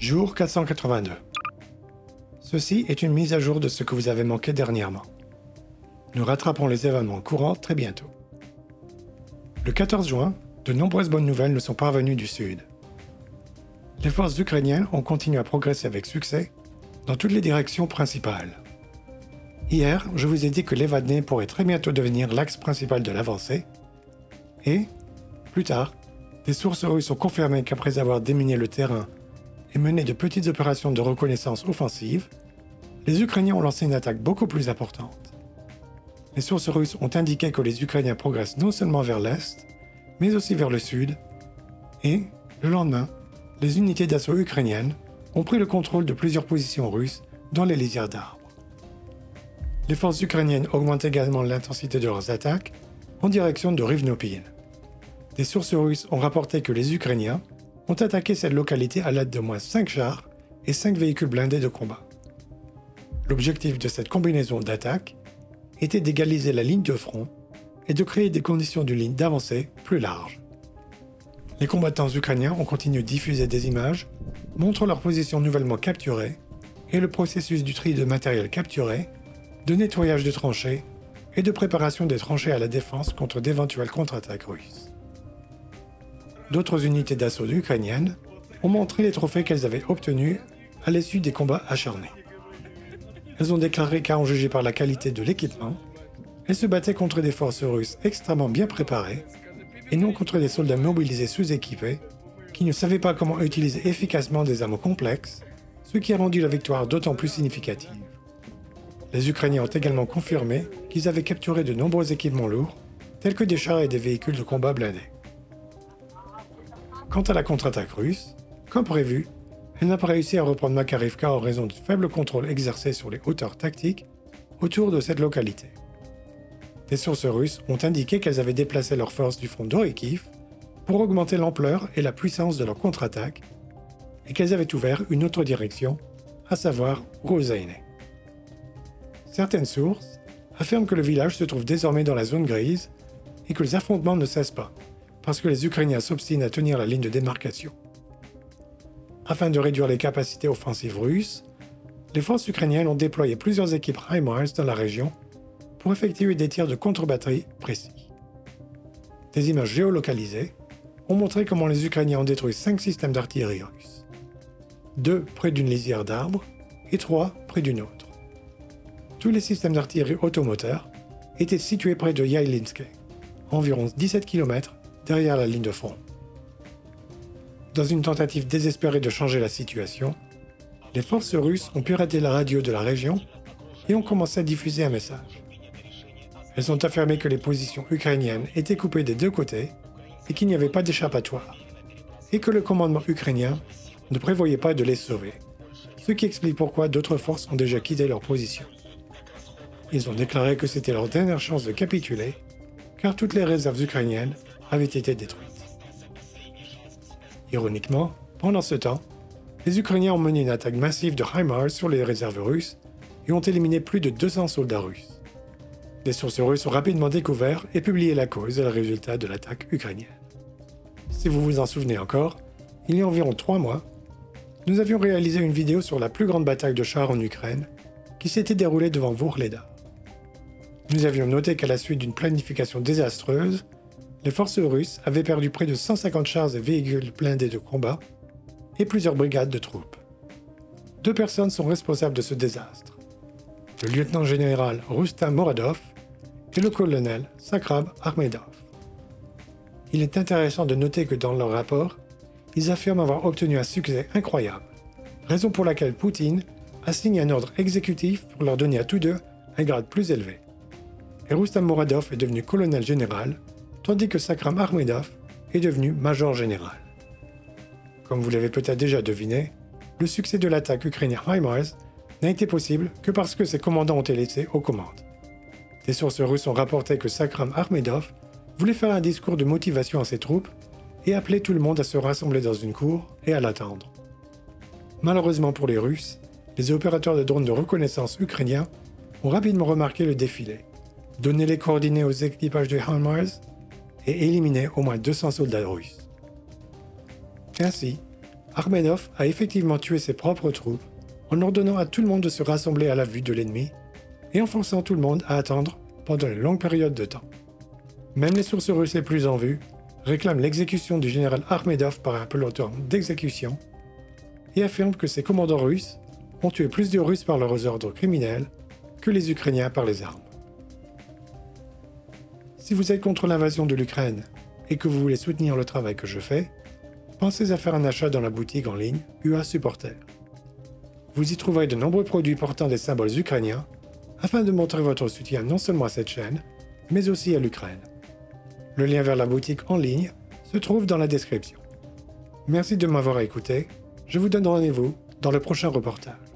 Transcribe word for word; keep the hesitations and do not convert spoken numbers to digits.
Jour quatre cent quatre-vingt-deux. Ceci est une mise à jour de ce que vous avez manqué dernièrement. Nous rattraperons les événements courants très bientôt. Le quatorze juin, de nombreuses bonnes nouvelles nous sont parvenues du Sud. Les forces ukrainiennes ont continué à progresser avec succès dans toutes les directions principales. Hier, je vous ai dit que l'Evadne pourrait très bientôt devenir l'axe principal de l'avancée, et, plus tard, des sources russes ont confirmé qu'après avoir déminé le terrain et mené de petites opérations de reconnaissance offensive, les Ukrainiens ont lancé une attaque beaucoup plus importante. Les sources russes ont indiqué que les Ukrainiens progressent non seulement vers l'Est, mais aussi vers le Sud, et, le lendemain, les unités d'assaut ukrainiennes ont pris le contrôle de plusieurs positions russes dans les lisières d'arbres. Les forces ukrainiennes augmentent également l'intensité de leurs attaques en direction de Rivnopil. Des sources russes ont rapporté que les Ukrainiens ont attaqué cette localité à l'aide de moins cinq chars et cinq véhicules blindés de combat. L'objectif de cette combinaison d'attaques était d'égaliser la ligne de front et de créer des conditions de ligne d'avancée plus larges. Les combattants ukrainiens ont continué de diffuser des images montrant leur position nouvellement capturée et le processus du tri de matériel capturé, de nettoyage de tranchées et de préparation des tranchées à la défense contre d'éventuelles contre-attaques russes. D'autres unités d'assaut ukrainiennes ont montré les trophées qu'elles avaient obtenus à l'issue des combats acharnés. Elles ont déclaré qu'en jugé par la qualité de l'équipement, elles se battaient contre des forces russes extrêmement bien préparées et non contre des soldats mobilisés sous-équipés qui ne savaient pas comment utiliser efficacement des armes complexes, ce qui a rendu la victoire d'autant plus significative. Les Ukrainiens ont également confirmé qu'ils avaient capturé de nombreux équipements lourds, tels que des chars et des véhicules de combat blindés. Quant à la contre-attaque russe, comme prévu, elle n'a pas réussi à reprendre Makarivka en raison du faible contrôle exercé sur les hauteurs tactiques autour de cette localité. Des sources russes ont indiqué qu'elles avaient déplacé leurs forces du front d'Orikiv pour augmenter l'ampleur et la puissance de leur contre-attaque et qu'elles avaient ouvert une autre direction, à savoir Rosaine. Certaines sources affirment que le village se trouve désormais dans la zone grise et que les affrontements ne cessent pas, parce que les Ukrainiens s'obstinent à tenir la ligne de démarcation. Afin de réduire les capacités offensives russes, les forces ukrainiennes ont déployé plusieurs équipes HIMARS dans la région pour effectuer des tirs de contre-batterie précis. Des images géolocalisées ont montré comment les Ukrainiens ont détruit cinq systèmes d'artillerie russes. Deux près d'une lisière d'arbres et trois près d'une autre. Tous les systèmes d'artillerie automoteurs étaient situés près de Yailinske, environ dix-sept kilomètres derrière la ligne de front. Dans une tentative désespérée de changer la situation, les forces russes ont piraté la radio de la région et ont commencé à diffuser un message. Elles ont affirmé que les positions ukrainiennes étaient coupées des deux côtés et qu'il n'y avait pas d'échappatoire, et que le commandement ukrainien ne prévoyait pas de les sauver, ce qui explique pourquoi d'autres forces ont déjà quitté leur position. Ils ont déclaré que c'était leur dernière chance de capituler, car toutes les réserves ukrainiennes avaient été détruites. Ironiquement, pendant ce temps, les Ukrainiens ont mené une attaque massive de HIMARS sur les réserves russes et ont éliminé plus de deux cents soldats russes. Des sources russes ont rapidement découvert et publié la cause et le résultat de l'attaque ukrainienne. Si vous vous en souvenez encore, il y a environ trois mois, nous avions réalisé une vidéo sur la plus grande bataille de chars en Ukraine qui s'était déroulée devant Vourleda. Nous avions noté qu'à la suite d'une planification désastreuse, les forces russes avaient perdu près de cent cinquante chars et véhicules blindés de combat et plusieurs brigades de troupes. Deux personnes sont responsables de ce désastre, le lieutenant-général Rustam Moradov et le colonel Sakrab Akhmedov. Il est intéressant de noter que dans leur rapport, ils affirment avoir obtenu un succès incroyable, raison pour laquelle Poutine a signé un ordre exécutif pour leur donner à tous deux un grade plus élevé. Et Rustam Moradov est devenu colonel général, tandis que Sakrab Akhmedov est devenu major général. Comme vous l'avez peut-être déjà deviné, le succès de l'attaque ukrainienne HIMARS n'a été possible que parce que ses commandants ont été laissés aux commandes. Des sources russes ont rapporté que Sakrab Akhmedov voulait faire un discours de motivation à ses troupes et appeler tout le monde à se rassembler dans une cour et à l'attendre. Malheureusement pour les Russes, les opérateurs de drones de reconnaissance ukrainiens ont rapidement remarqué le défilé, donné les coordonnées aux équipages de HIMARS et éliminé au moins deux cents soldats russes. Ainsi, Armenov a effectivement tué ses propres troupes en ordonnant à tout le monde de se rassembler à la vue de l'ennemi et en forçant tout le monde à attendre pendant une longue période de temps. Même les sources russes les plus en vue réclament l'exécution du général Armedov par un peloton d'exécution et affirment que ces commandants russes ont tué plus de Russes par leurs ordres criminels que les Ukrainiens par les armes. Si vous êtes contre l'invasion de l'Ukraine et que vous voulez soutenir le travail que je fais, pensez à faire un achat dans la boutique en ligne U A Supporter. Vous y trouverez de nombreux produits portant des symboles ukrainiens afin de montrer votre soutien non seulement à cette chaîne, mais aussi à l'Ukraine. Le lien vers la boutique en ligne se trouve dans la description. Merci de m'avoir écouté, je vous donne rendez-vous dans le prochain reportage.